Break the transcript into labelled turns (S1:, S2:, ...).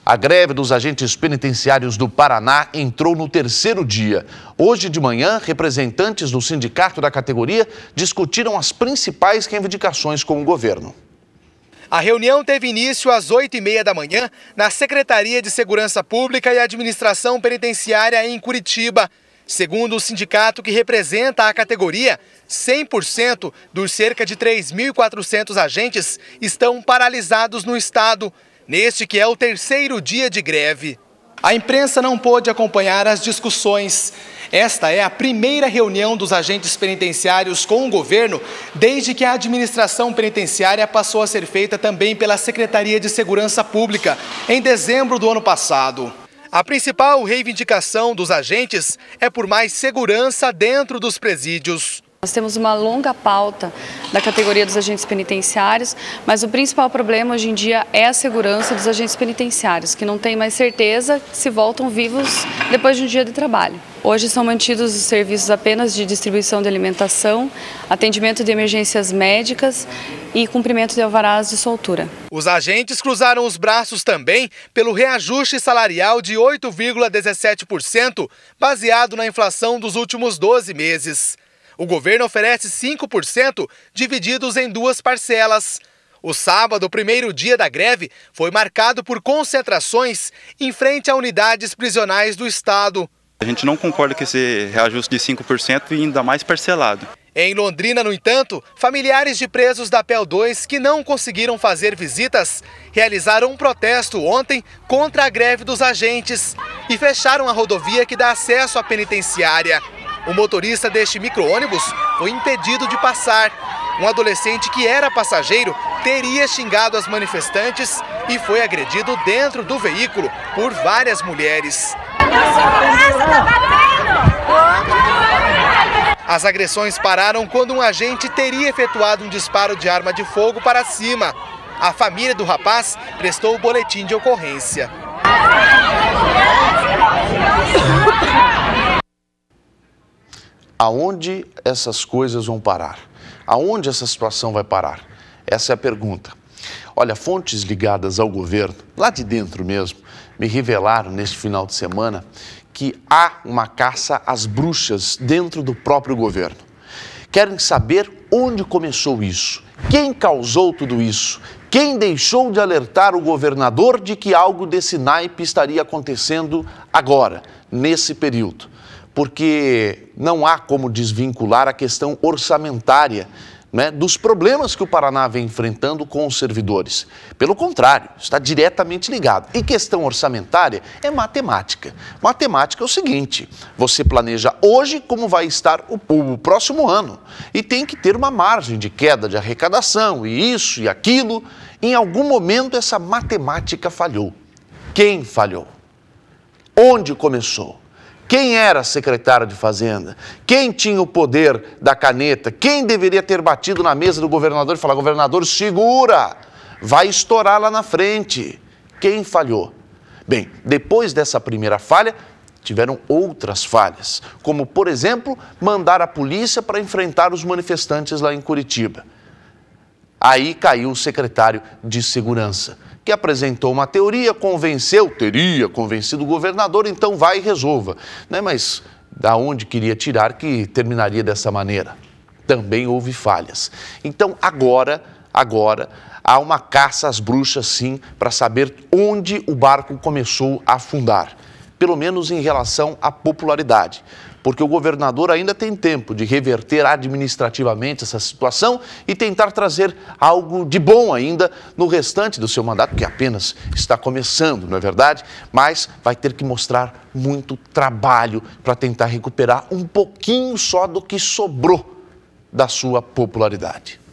S1: A greve dos agentes penitenciários do Paraná entrou no terceiro dia. Hoje de manhã, representantes do sindicato da categoria discutiram as principais reivindicações com o governo.
S2: A reunião teve início às 8h30 da manhã na Secretaria de Segurança Pública e Administração Penitenciária em Curitiba. Segundo o sindicato que representa a categoria, 100% dos cerca de 3.400 agentes estão paralisados no estado, neste que é o terceiro dia de greve. A imprensa não pôde acompanhar as discussões. Esta é a primeira reunião dos agentes penitenciários com o governo desde que a administração penitenciária passou a ser feita também pela Secretaria de Segurança Pública, em dezembro do ano passado. A principal reivindicação dos agentes é por mais segurança dentro dos presídios.
S3: Nós temos uma longa pauta da categoria dos agentes penitenciários, mas o principal problema hoje em dia é a segurança dos agentes penitenciários, que não têm mais certeza se voltam vivos depois de um dia de trabalho. Hoje são mantidos os serviços apenas de distribuição de alimentação, atendimento de emergências médicas e cumprimento de alvarás de soltura.
S2: Os agentes cruzaram os braços também pelo reajuste salarial de 8,17%, baseado na inflação dos últimos 12 meses. O governo oferece 5% divididos em duas parcelas. O sábado, primeiro dia da greve, foi marcado por concentrações em frente a unidades prisionais do estado.
S4: A gente não concorda com esse reajuste de 5% e ainda mais parcelado.
S2: Em Londrina, no entanto, familiares de presos da PEL 2 que não conseguiram fazer visitas realizaram um protesto ontem contra a greve dos agentes e fecharam a rodovia que dá acesso à penitenciária. O motorista deste micro-ônibus foi impedido de passar. Um adolescente que era passageiro teria xingado as manifestantes e foi agredido dentro do veículo por várias mulheres. As agressões pararam quando um agente teria efetuado um disparo de arma de fogo para cima. A família do rapaz prestou o boletim de ocorrência.
S1: Aonde essas coisas vão parar? Aonde essa situação vai parar? Essa é a pergunta. Olha, fontes ligadas ao governo, lá de dentro mesmo, me revelaram neste final de semana que há uma caça às bruxas dentro do próprio governo. Querem saber onde começou isso, quem causou tudo isso, quem deixou de alertar o governador de que algo desse naipe estaria acontecendo agora, nesse período. Porque não há como desvincular a questão orçamentária, né, dos problemas que o Paraná vem enfrentando com os servidores. Pelo contrário, está diretamente ligado. E questão orçamentária é matemática. Matemática é o seguinte, você planeja hoje como vai estar o próximo ano e tem que ter uma margem de queda de arrecadação e isso e aquilo. Em algum momento essa matemática falhou. Quem falhou? Onde começou? Quem era secretário de Fazenda? Quem tinha o poder da caneta? Quem deveria ter batido na mesa do governador e falar, governador, segura, vai estourar lá na frente. Quem falhou? Bem, depois dessa primeira falha, tiveram outras falhas, como, por exemplo, mandar a polícia para enfrentar os manifestantes lá em Curitiba. Aí caiu o secretário de Segurança, que apresentou uma teoria, teria convencido o governador, então vai e resolva. Né? Mas da onde queria tirar que terminaria dessa maneira? Também houve falhas. Então agora há uma caça às bruxas sim, para saber onde o barco começou a afundar. Pelo menos em relação à popularidade. Porque o governador ainda tem tempo de reverter administrativamente essa situação e tentar trazer algo de bom ainda no restante do seu mandato, que apenas está começando, não é verdade? Mas vai ter que mostrar muito trabalho para tentar recuperar um pouquinho só do que sobrou da sua popularidade.